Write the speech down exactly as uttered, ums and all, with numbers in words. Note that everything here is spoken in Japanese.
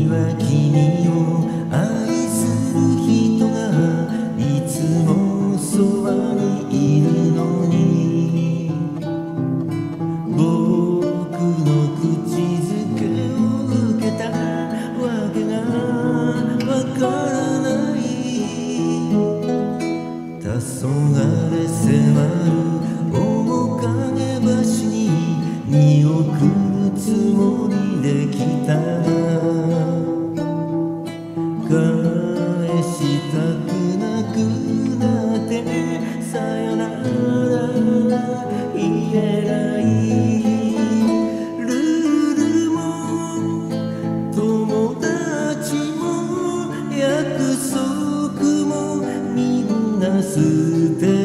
は君を愛する人がいつもそばにいるのに、僕の口づけを受けたわけがわからない。黄昏迫る面影橋に見送るつもりで来た。返したくなくなってさよなら言えない。ルールも友達も約束もみんな捨て